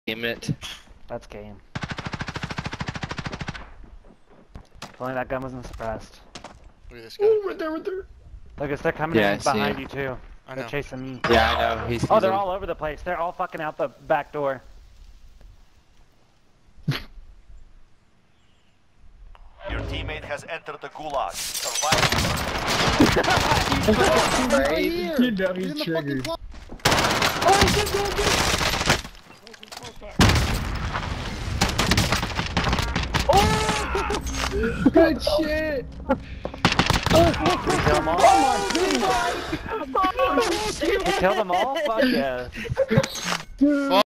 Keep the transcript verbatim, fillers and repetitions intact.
Damn it. That's game. If only that gun wasn't suppressed. Look at this guy. Oh, right there, right there. Look, it's they're coming Yeah, I in see behind him. you too. I They're know. chasing me. Yeah, I know. He's, Oh, he's they're a- all over the place. They're all fucking out the back door. Your teammate has entered the gulag. Survive. Right here. You know he's in the triggered. fucking oh, he's just going good. Good shit! Did you kill them all? Oh my god! You killed them all? Fuck yeah. Dude.